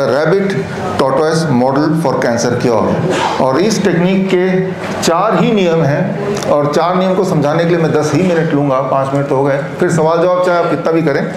Rabbit tortoise model for cancer cure. और इस technique के 4 ही नियम हैं और 4 नियम को समझाने के लिए मैं 10 ही मिनट लूँगा, 5 मिनट तो हो गए, फिर सवाल जवाब चाहे आप कितना भी करें।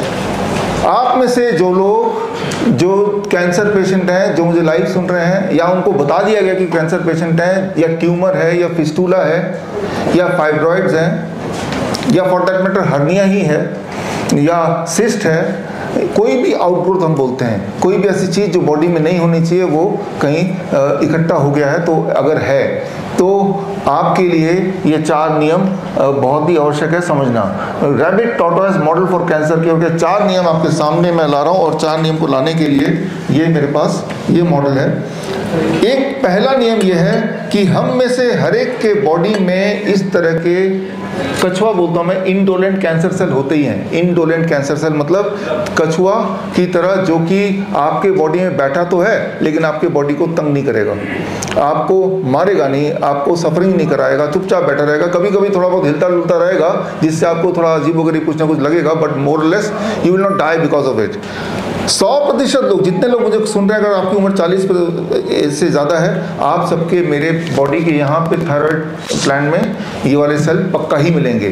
आप में से जो लोग जो कैंसर पेशेंट हैं, जो मुझे लाइव सुन रहे हैं, या उनको बता दिया गया कि कैंसर पेशेंट हैं, या ट्यूमर है, या फिस्टूला है, या फाइब्रॉइड्स हैं, या फॉर दैट मैटर हर्निया ही है, या सिस्ट है, कोई भी आउटग्रोथ हम बोलते हैं, कोई भी ऐसी चीज़ जो बॉडी में नहीं होनी चाहिए वो कहीं इकट्ठा हो गया है, तो अगर है तो आपके लिए ये 4 नियम बहुत ही आवश्यक है समझना। Rabbit tortoise model for cancer के 4 नियम आपके सामने मैं ला रहा हूँ और 4 नियम को लाने के लिए ये मेरे पास ये मॉडल है। एक पहला नियम ये है कि हम में से हर एक के बॉडी में इस तरह के, कछुआ बोलता हूँ मैं, इंडोलेंट कैंसर सेल होते ही हैं। इंडोलेंट कैंसर सेल मतलब कछुआ की तरह, जो कि आपके बॉडी में बैठा तो है लेकिन आपके बॉडी को तंग नहीं करेगा, आपको मारेगा नहीं, आपको सफरिंग नहीं कराएगा, चुपचाप बैठा रहेगा, कभी कभी थोड़ा बहुत हिलता डुलता रहेगा जिससे आपको थोड़ा अजीबोगरीब कुछ ना कुछ लगेगा, but more less you will not die because of it. 100% लोग, जितने लोग मुझे सुन रहे हैं, अगर आपकी उम्र 40 से ज़्यादा है, आप सबके मेरे बॉडी के यहाँ पे थायराइड ग्लैंड में ये वाले सेल पक्का ही मिलेंगे।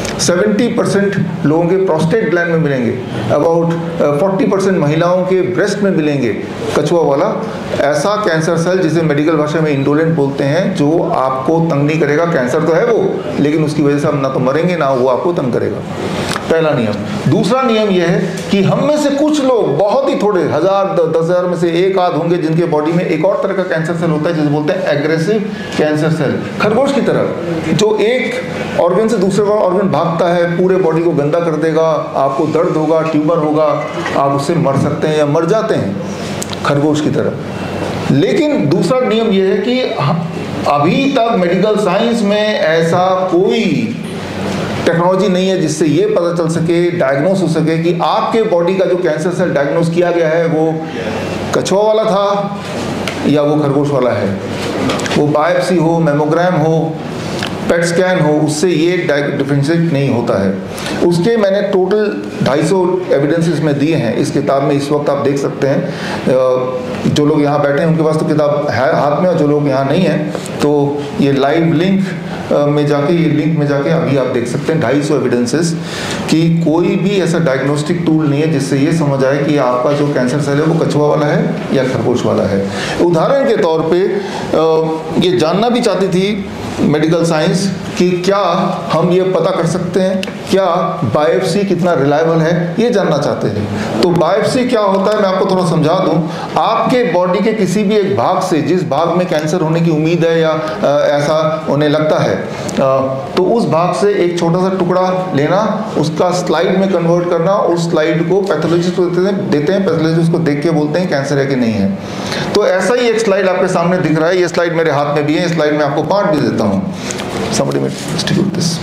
70% लोगों के प्रोस्टेट ग्लैंड में मिलेंगे, अबाउट 40% महिलाओं के ब्रेस्ट में मिलेंगे कछुआ वाला ऐसा कैंसर सेल, जिसे मेडिकल भाषा में इंडोलेंट बोलते हैं, जो आपको तंग नहीं करेगा। कैंसर तो है वो, लेकिन उसकी वजह से आप ना तो मरेंगे ना वो आपको तंग करेगा। पहला नियम। दूसरा नियम यह है कि हम में से कुछ लोग, बहुत ही थोड़े, 1000 में से एक आध होंगे, जिनके बॉडी में एक और तरह का कैंसर सेल होता है जिसे बोलते हैं एग्रेसिव कैंसर सेल। खरगोश की तरह जो एक ऑर्गन से दूसरे ऑर्गन भागता है, पूरे बॉडी को गंदा कर देगा, आपको दर्द होगा, ट्यूमर होगा, आप उससे मर सकते हैं या मर जाते हैं, खरगोश की तरह। लेकिन दूसरा नियम यह है कि अभी तक मेडिकल साइंस में ऐसा कोई टेक्नोलॉजी नहीं है जिससे ये पता चल सके, डायग्नोस हो सके कि आपके बॉडी का जो कैंसर सेल डायग्नोस किया गया है वो कछुआ वाला था या वो खरगोश वाला है। वो बायोप्सी हो, मेमोग्राम हो, पेट स्कैन हो, उससे ये डिफरेंशिएट नहीं होता है। उसके मैंने टोटल 250 एविडेंसेस में दिए हैं इस किताब में। इस वक्त आप देख सकते हैं, जो लोग यहाँ बैठे हैं उनके पास तो किताब है हाथ में, और जो लोग यहाँ नहीं हैं तो ये लाइव लिंक में जाके, ये लिंक में जाके अभी आप देख सकते हैं 250 एविडेंसेस कि कोई भी ऐसा डायग्नोस्टिक टूल नहीं है जिससे ये समझ आए कि आपका जो कैंसर सेल है वो कछुआ वाला है या खरगोश वाला है। उदाहरण के तौर पे ये जानना भी चाहती थी मेडिकल साइंस कि क्या हम ये पता कर सकते हैं क्या बायोप्सी कितना रिलायबल है, ये जानना चाहते हैं। तो बायोप्सी क्या होता है मैं आपको थोड़ा समझा दूं। आपके बॉडी के किसी भी एक भाग से, जिस भाग में कैंसर होने की उम्मीद है या ऐसा उन्हें लगता है, तो उस भाग से एक छोटा सा टुकड़ा लेना, उसका स्लाइड में कन्वर्ट करना, उस स्लाइड को पैथोलॉजिस्ट को देते हैं, पैथोलॉजिस्ट उसको देख के बोलते हैं कैंसर है कि नहीं है। तो ऐसा ही एक स्लाइड आपके सामने दिख रहा है, ये स्लाइड मेरे हाथ में भी है, इस स्लाइड में आपको पार्ट भी देता हूँ। Somebody may distribute this.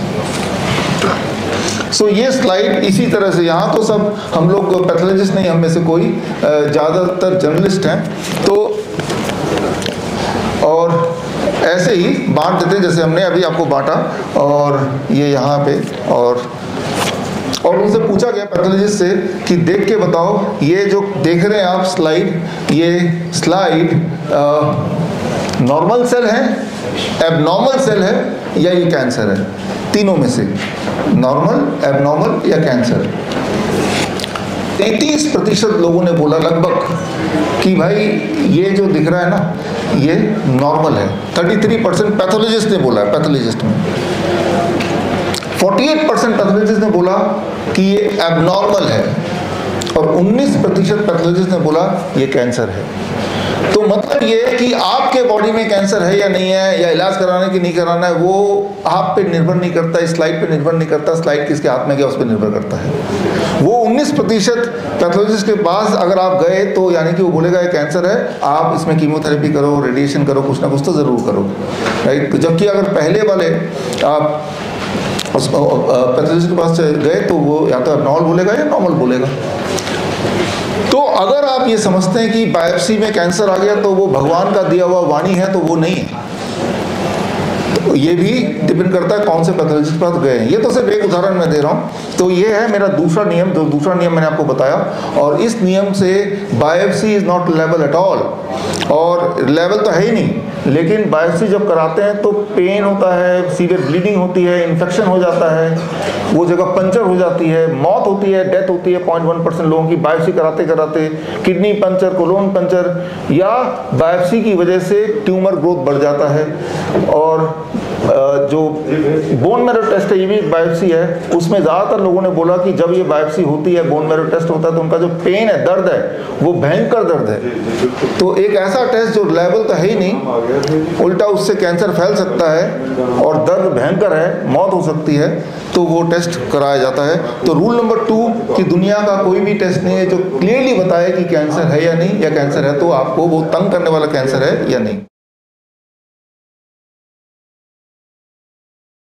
So ये स्लाइड इसी तरह से, यहाँ तो सब हम लोग पैथोलॉजिस्ट नहीं, हम में से कोई ज़्यादातर जर्नलिस्ट हैं, तो और ऐसे ही बांट देते हैं जैसे हमने अभी आपको बांटा, और ये यहाँ पे और उनसे पूछा गया पैथोलॉजिस्ट से कि देख के बताओ ये जो देख रहे हैं आप स्लाइड, ये स्लाइड नॉर्मल सेल है, एबनॉर्मल सेल है या ये कैंसर है? तीनों में से, नॉर्मल, एबनॉर्मल या कैंसर। 33% लोगों ने बोला लगभग कि भाई ये जो दिख रहा है ना ये नॉर्मल है। 33% पैथोलॉजिस्ट ने बोला, पैथोलॉजिस्ट में 48% पैथोलॉजिस्ट ने बोला कि ये एबनॉर्मल है, और 19% पैथोलॉजिस्ट ने बोला ये कैंसर है। तो मतलब ये है कि आपके बॉडी में कैंसर है या नहीं है, या इलाज कराने की नहीं कराना है, वो आप पे निर्भर नहीं करता, इस स्लाइड पे निर्भर नहीं करता, स्लाइड किसके हाथ में गया उस पर निर्भर करता है। वो 19% पैथोलॉजिस्ट के पास अगर आप गए तो यानी कि वो बोलेगा ये कैंसर है, आप इसमें कीमोथेरेपी करो, रेडिएशन करो, कुछ ना कुछ तो ज़रूर करो, राइट। तो जबकि अगर पहले वाले आप उस पैथोलॉजिस्ट के पास गए तो वो या तो एबनॉर्मल बोलेगा या नॉर्मल बोलेगा। तो अगर आप ये समझते हैं कि बायोप्सी में कैंसर आ गया तो वो भगवान का दिया हुआ वाणी है, तो वो नहीं है। तो ये भी डिपेंड करता है कौन से पैथोलॉजिस्ट के पास गए हैं। ये तो सिर्फ एक उदाहरण मैं दे रहा हूँ। तो ये है मेरा दूसरा नियम, जो दूसरा नियम मैंने आपको बताया, और इस नियम से biopsy is not level at all, और लेवल तो है ही नहीं, लेकिन बायोप्सी जब कराते हैं तो पेन होता है, सीवियर ब्लीडिंग होती है, इन्फेक्शन हो जाता है, वो जगह पंचर हो जाती है, मौत होती है, डेथ होती है 0.1% लोगों की बायोप्सी कराते कराते, किडनी पंचर, कोलोन पंचर, या बायोप्सी की वजह से ट्यूमर ग्रोथ बढ़ जाता है। और जो बोन मैरो टेस्ट है, ये भी एक बायोप्सी है, उसमें ज़्यादातर लोगों ने बोला कि जब ये बायोप्सी होती है, बोन मैरो टेस्ट होता है, तो उनका जो पेन है, दर्द है, वो भयंकर दर्द है। तो एक ऐसा टेस्ट जो लेवल तो है ही नहीं, उल्टा उससे कैंसर फैल सकता है और दर्द भयंकर है, मौत हो सकती है, तो वो टेस्ट कराया जाता है। तो रूल नंबर 2 कि दुनिया का कोई भी टेस्ट नहीं है जो क्लियरली बताए कि कैंसर है या नहीं, या कैंसर है तो आपको वो तंग करने वाला कैंसर है या नहीं।